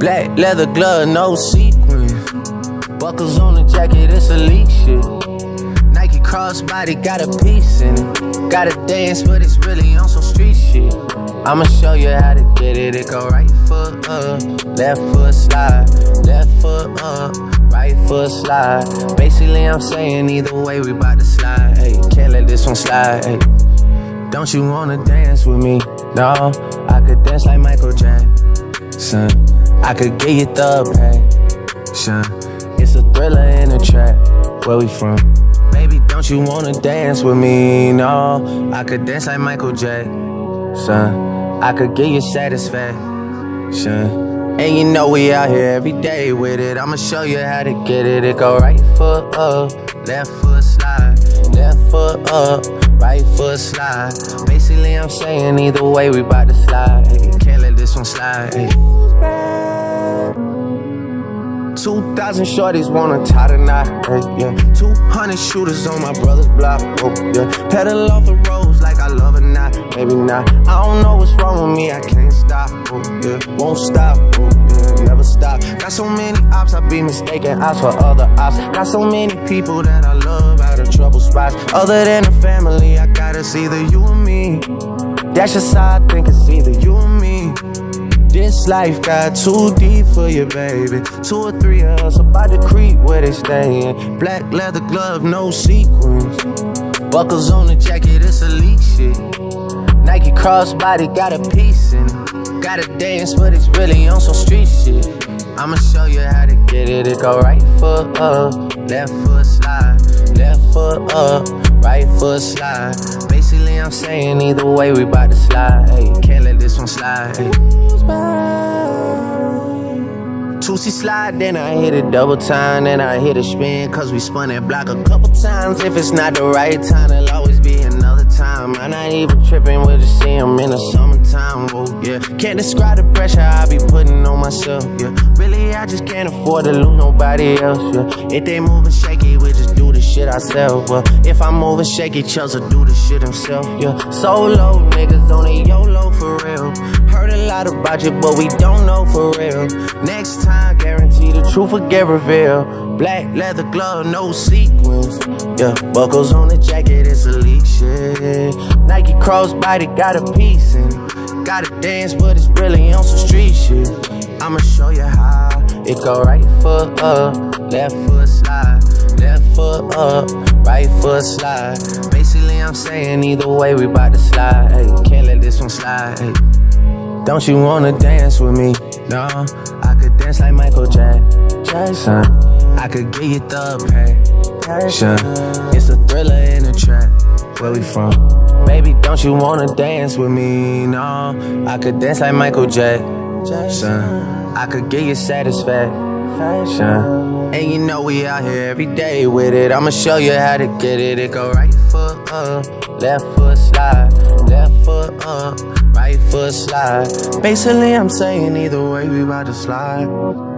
Black leather glove, no sequins. Buckles on the jacket, it's elite shit. Nike crossbody got a piece in it. Gotta dance, but it's really on some street shit. I'ma show you how to get it. It go right foot up, left foot slide, left foot up, right foot slide. Basically, I'm saying either way, we bout to slide. Hey, can't let this one slide. Hey, don't you wanna dance with me? No, I could dance like Michael Jackson. I could get you the passion. It's a thriller in a trap. Where we from? Baby, don't you wanna dance with me? No, I could dance like Michael Jackson. I could give you satisfaction. And you know we out here every day with it. I'ma show you how to get it. It go right foot up, left foot slide, left foot up, right foot slide. Basically, I'm saying either way, we bout to slide. Hey, can't let this one slide. Hey. 2,000 shorties wanna tie the knot, hey, yeah. 200 shooters on my brother's block, oh, yeah. Pedal off the roads like I love it not, maybe not. I don't know what's wrong with me, I can't stop, oh, yeah. Won't stop, oh, yeah, never stop. Got so many ops, I be mistaken ops for other ops. Got so many people that I love out of trouble spots. Other than the family, I got it's either you or me. That's just how I think it's either you or me. This life got too deep for you, baby. 2 or 3 of us about to creep where they stayin'. Black leather glove, no sequins. Buckles on the jacket, it's elite shit. Nike crossbody got a piece in it. Gotta dance, but it's really on some street shit. I'ma show you how to get it. It go right foot up, left foot slide, left foot up, right foot slide. Basically, I'm saying either way, we bout to slide. Hey, can't let this one slide. Hey. Toosie slide, then I hit it double time, then I hit a spin, cause we spun that block a couple times. If it's not the right time, there'll always be another time. I'm not even tripping, we'll just see him in the summertime, whoa, yeah. Can't describe the pressure I be putting on myself, yeah. Really, I just can't afford to lose nobody else, yeah. If they moving shaky, we just do the shit ourselves, well. If I'm moving shaky, Chelsea do the shit himself, yeah. Solo niggas on a YOLO for real. Heard a lot about you, but we don't know for real. Next time, guarantee the truth will get revealed. Black leather glove, no sequins. Yeah, buckles on the jacket, it's elite shit. Nike crossbody got a piece in it. Gotta dance, but it's really on some street shit. I'ma show you how. It go right foot up, left foot slide, left foot up, right foot slide. Basically, I'm saying either way, we bout to slide. Hey, can't let this one slide. Hey. Don't you wanna dance with me? No, I could dance like Michael Jackson. I could give you the passion. It's a thriller in a trap. Where we from? Baby, don't you wanna dance with me? No, I could dance like Michael Jackson. I could give you satisfaction. And you know we out here every day with it. I'ma show you how to get it. It go right foot up, left foot slide, left foot up, right foot slide. Basically, I'm saying either way, we about to slide.